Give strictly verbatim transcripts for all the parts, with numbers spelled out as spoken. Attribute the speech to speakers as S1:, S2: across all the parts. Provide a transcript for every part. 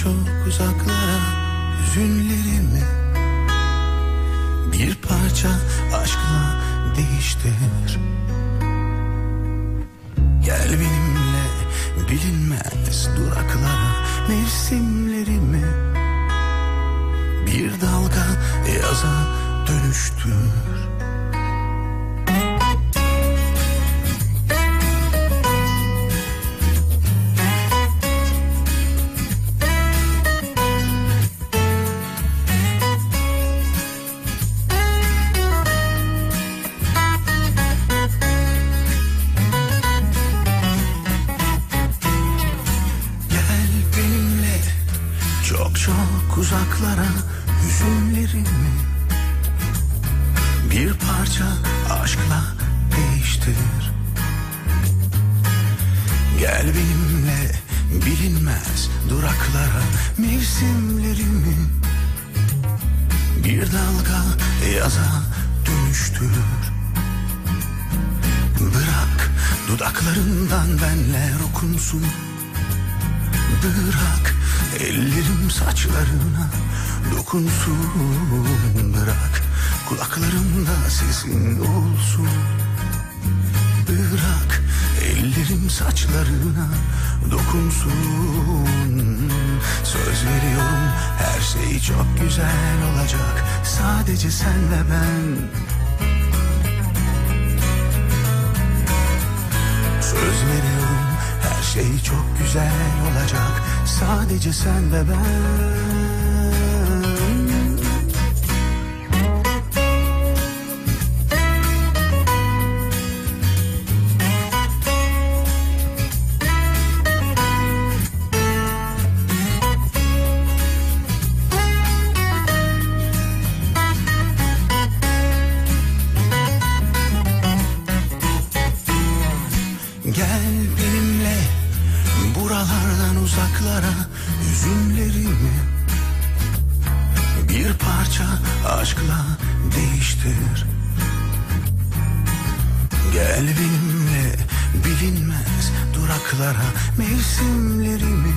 S1: çok uzaklara hüzünlerimi bir parça aşkla değiştir. Gel benimle bilinmez duraklara mevsimlerimi bir dalga yaza dönüştür. Uzaklara hüzünlerimi bir parça aşkla değiştir. Gel benimle bilinmez duraklara mevsimlerimi bir dalga yaza dönüştür. Bırak dudaklarından benler okunsun. Bırak ellerim saçlarına dokunsun. Bırak kulaklarımda sesin olsun. Bırak ellerim saçlarına dokunsun. Söz veriyorum her şey çok güzel olacak. Sadece sen ve ben. Söz veriyorum her şey çok güzel olacak. Sadece sen ve ben. Gel benimle buralardan uzaklara hüzünlerimi bir parça aşkla değiştir. Gel benimle bilinmez duraklara mevsimlerimi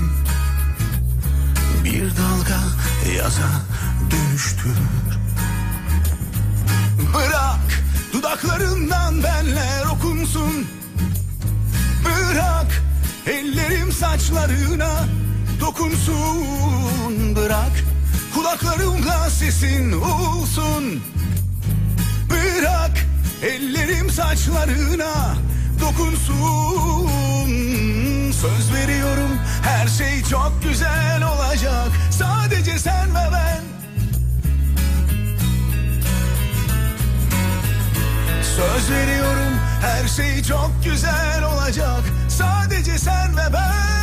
S1: bir dalga yaza dönüştür. Bırak dudaklarından benler okunsun. Bırak ellerim saçlarına dokunsun. Bırak kulaklarımla sesin olsun. Bırak ellerim saçlarına dokunsun. Söz veriyorum her şey çok güzel olacak. Sadece sen ve ben. Söz veriyorum her şey çok güzel olacak. Sadece sen ve ben.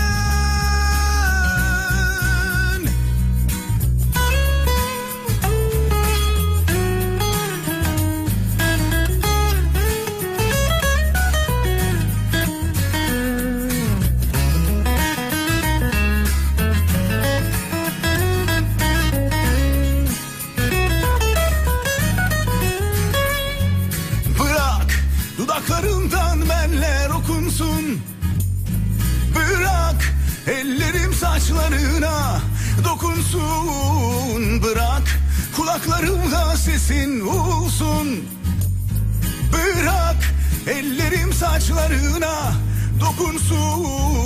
S1: Bırak dudaklarından benler okunsun. Bırak ellerim saçlarına dokunsun. Bırak kulaklarımda sesin olsun. Bırak ellerim saçlarına dokunsun.